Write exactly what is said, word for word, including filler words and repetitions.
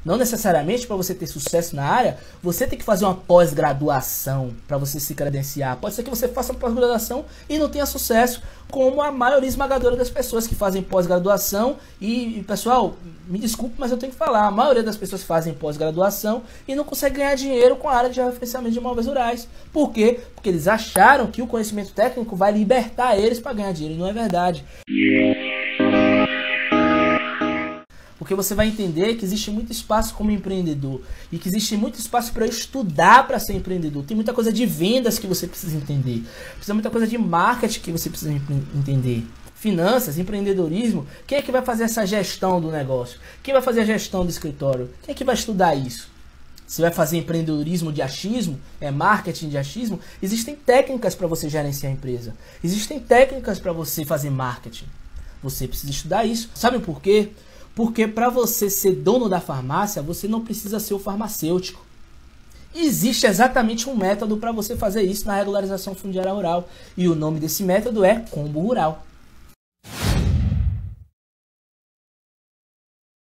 Não necessariamente para você ter sucesso na área, você tem que fazer uma pós-graduação para você se credenciar. Pode ser que você faça uma pós-graduação e não tenha sucesso, como a maioria esmagadora das pessoas que fazem pós-graduação. E, e, pessoal, me desculpe, mas eu tenho que falar. A maioria das pessoas fazem pós-graduação e não consegue ganhar dinheiro com a área de referenciamento de imóveis rurais. Por quê? Porque eles acharam que o conhecimento técnico vai libertar eles para ganhar dinheiro. E não é verdade. Porque você vai entender que existe muito espaço como empreendedor e que existe muito espaço para estudar para ser empreendedor. Tem muita coisa de vendas que você precisa entender. Precisa muita coisa de marketing que você precisa entender. Finanças, empreendedorismo. Quem é que vai fazer essa gestão do negócio? Quem vai fazer a gestão do escritório? Quem é que vai estudar isso? Você vai fazer empreendedorismo de achismo? É marketing de achismo? Existem técnicas para você gerenciar a empresa. Existem técnicas para você fazer marketing. Você precisa estudar isso. Sabe por quê? Porque para você ser dono da farmácia, você não precisa ser o farmacêutico. Existe exatamente um método para você fazer isso na regularização fundiária rural. E o nome desse método é Combo Rural.